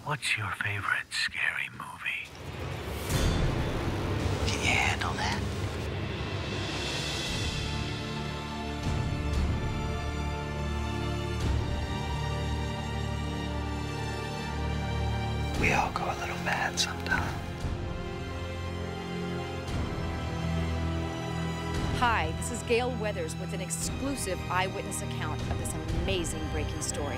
What's your favorite scary movie? Can you handle that? We all go a little mad sometimes. Hi, this is Gale Weathers with an exclusive eyewitness account of this amazing breaking story.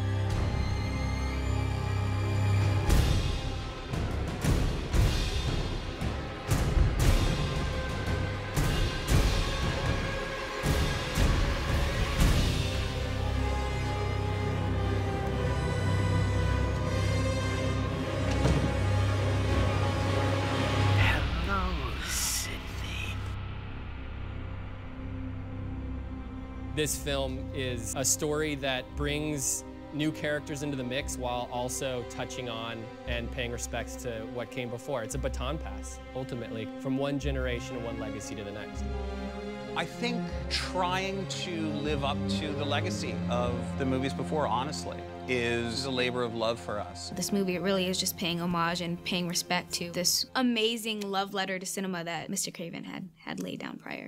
This film is a story that brings new characters into the mix while also touching on and paying respects to what came before. It's a baton pass, ultimately, from one generation and one legacy to the next. I think trying to live up to the legacy of the movies before, honestly, is a labor of love for us. This movie really is just paying homage and paying respect to this amazing love letter to cinema that Mr. Craven had laid down prior.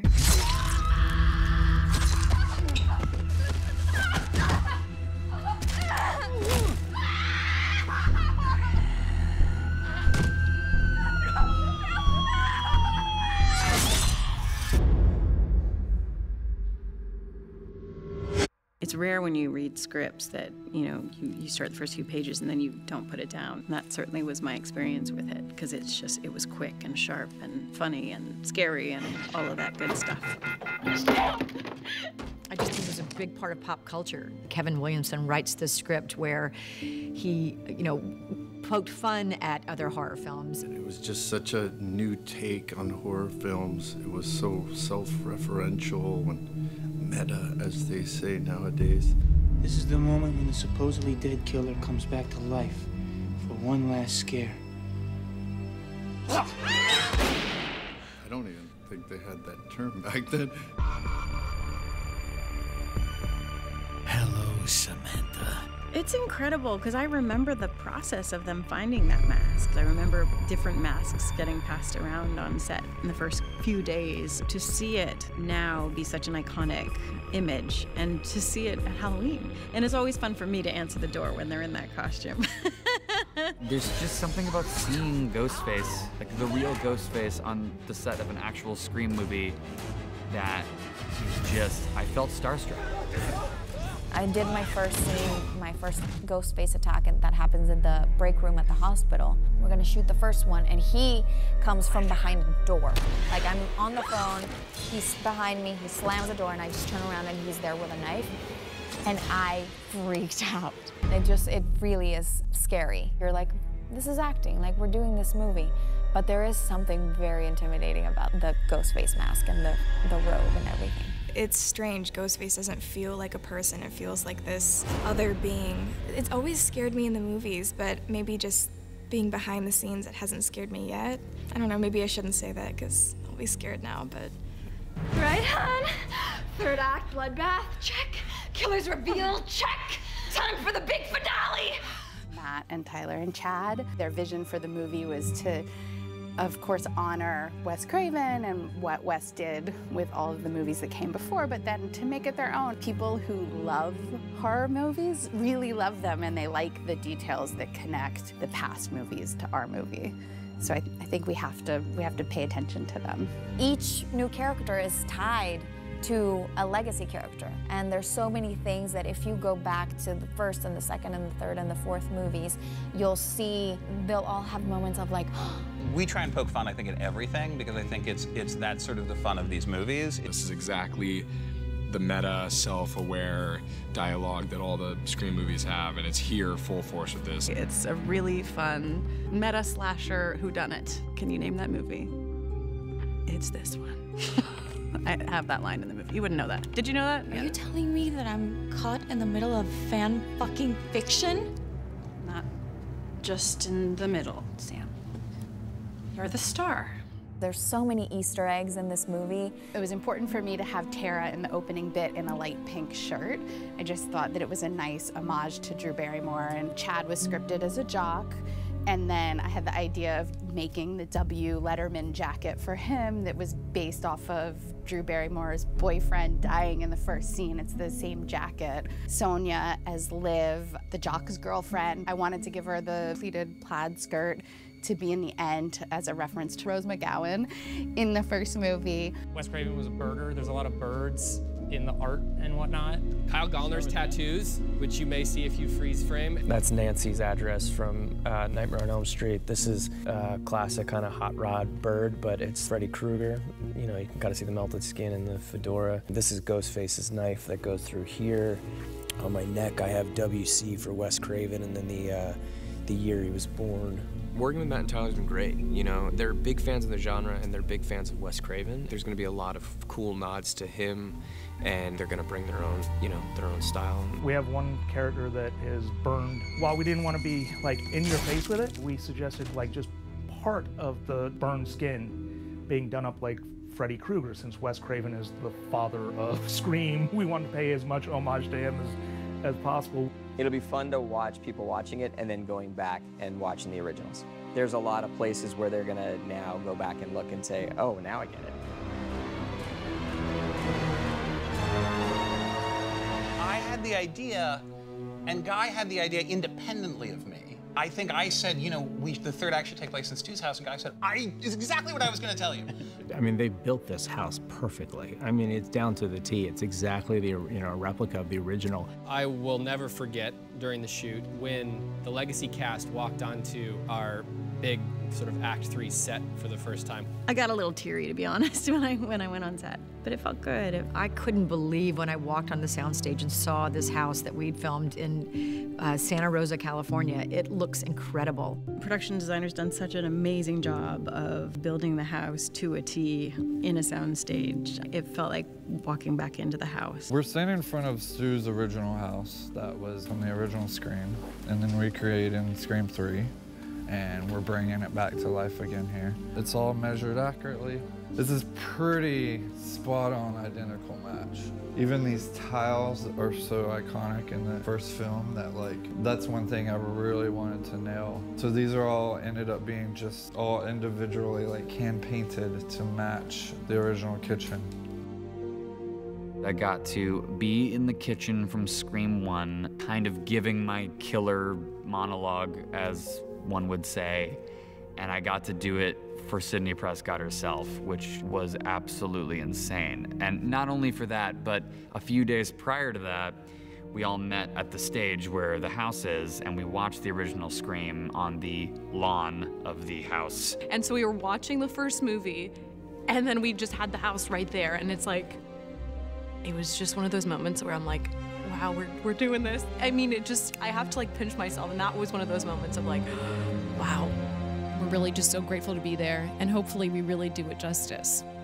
It's rare when you read scripts that, you start the first few pages and then you don't put it down. And that certainly was my experience with it, because it was quick and sharp and funny and scary and all of that good stuff. I just think it was a big part of pop culture. Kevin Williamson writes this script where he, poked fun at other horror films. It was just such a new take on horror films. It was so self-referential and meta, as they say nowadays. This is the moment when the supposedly dead killer comes back to life for one last scare. I don't even think they had that term back then. Hello, Samantha. It's incredible, because I remember the process of them finding that mask. I remember different masks getting passed around on set in the first few days. To see it now be such an iconic image, and to see it at Halloween. And it's always fun for me to answer the door when they're in that costume. There's just something about seeing Ghostface, like the real Ghostface, on the set of an actual Scream movie that I felt starstruck. I did my first scene, my first Ghostface attack, and that happens in the break room at the hospital. We're gonna shoot the first one, and he comes from behind a door. Like, I'm on the phone, he's behind me, he slams the door, and I just turn around and he's there with a knife, and I freaked out. It really is scary. You're like, this is acting, like we're doing this movie. But there is something very intimidating about the Ghostface mask and the robe and everything. It's strange. Ghostface doesn't feel like a person. It feels like this other being. It's always scared me in the movies, but maybe just being behind the scenes, it hasn't scared me yet. I don't know, maybe I shouldn't say that because I'll be scared now, but... Right, hon? Third act, bloodbath, check. Killer's reveal, check. Time for the big finale. Matt and Tyler and Chad, their vision for the movie was to, of course, honor Wes Craven and what Wes did with all of the movies that came before, but then to make it their own. People who love horror movies really love them, and they like the details that connect the past movies to our movie. So I think we have to pay attention to them. Each new character is tied to a legacy character, and there's so many things that if you go back to the first and the second and the third and the fourth movies, you'll see they'll all have moments of like, We try and poke fun, I think, at everything, because I think it's that sort of the fun of these movies. This is exactly the meta, self-aware dialogue that all the Scream movies have, and it's here full force with this. It's a really fun meta slasher whodunit. Can you name that movie? It's this one. I have that line in the movie. You wouldn't know that. Did you know that? Are you telling me that I'm caught in the middle of fan-fucking fiction? Not just in the middle, Sam. You're the star. There's so many Easter eggs in this movie. It was important for me to have Tara in the opening bit in a light pink shirt. I just thought that it was a nice homage to Drew Barrymore, and Chad was scripted as a jock. And then I had the idea of making the W. Letterman jacket for him that was based off of Drew Barrymore's boyfriend dying in the first scene. It's the same jacket. Sonia as Liv, the jock's girlfriend. I wanted to give her the pleated plaid skirt to be in the end as a reference to Rose McGowan in the first movie. Wes Craven was a birder. There's a lot of birds in the art and whatnot. Kyle Gallner's tattoos, which you may see if you freeze frame. That's Nancy's address from Nightmare on Elm Street. This is a classic kind of hot rod bird, but it's Freddy Krueger. You know, you can kind of see the melted skin and the fedora. This is Ghostface's knife that goes through here. On my neck, I have WC for Wes Craven, and then the year he was born. Working with Matt and Tyler's been great. You know, they're big fans of the genre and they're big fans of Wes Craven. There's going to be a lot of cool nods to him, and they're going to bring their own, you know, their own style. We have one character that is burned. While we didn't want to be like in your face with it, we suggested like just part of the burned skin being done up like Freddy Krueger, since Wes Craven is the father of Scream. We wanted to pay as much homage to him as possible. It'll be fun to watch people watching it and then going back and watching the originals. There's a lot of places where they're gonna now go back and look and say, oh, now I get it. I had the idea, and Guy had the idea independently of me. I think I said, you know, the third act should take place in Stu's house, and Guy said, it's exactly what I was gonna tell you. I mean, they built this house perfectly. I mean, it's down to the T. It's exactly the, you know, replica of the original. I will never forget during the shoot when the Legacy cast walked onto our big sort of Act 3 set for the first time. I got a little teary, to be honest, when I went on set, but it felt good. I couldn't believe when I walked on the soundstage and saw this house that we'd filmed in Santa Rosa, California. It looks incredible. Production designer's done such an amazing job of building the house to a T in a soundstage. It felt like walking back into the house. We're standing in front of Stu's original house that was from the original Scream, and then recreated in Scream 3. And we're bringing it back to life again here. It's all measured accurately. This is pretty spot-on identical match. Even these tiles are so iconic in the first film that that's one thing I really wanted to nail. So these are all ended up being just all individually hand-painted to match the original kitchen. I got to be in the kitchen from Scream 1, kind of giving my killer monologue, as one would say, and I got to do it for Sidney Prescott herself, which was absolutely insane. And not only for that, but a few days prior to that, we all met at the stage where the house is, and we watched the original Scream on the lawn of the house. And so we were watching the first movie, and then we just had the house right there, and it's like, it was just one of those moments where I'm like, wow, we're doing this. I mean, I have to pinch myself, and that was one of those moments of like, wow. We're really just so grateful to be there, and hopefully we really do it justice.